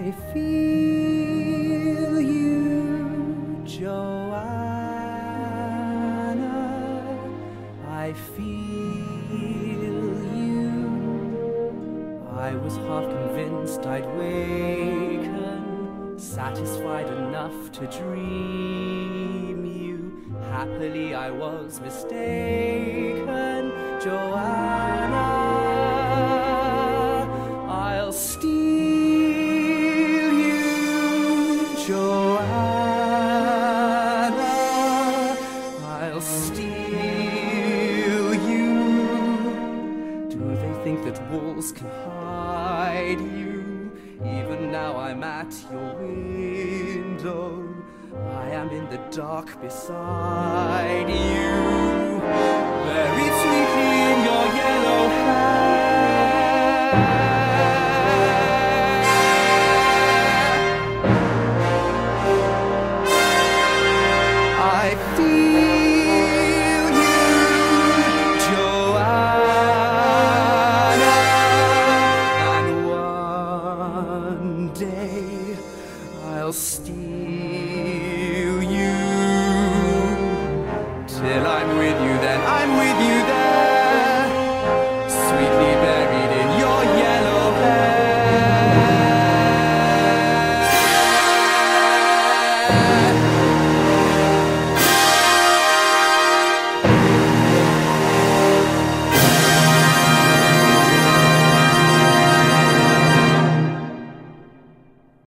I feel you, Joanna. I feel you. I was half convinced I'd waken, satisfied enough to dream you. Happily I was mistaken, Joanna. I'll steal you, Joanna. I'll steal you. Do they think that walls can hide you? Even now I'm at your window. I am in the dark beside you.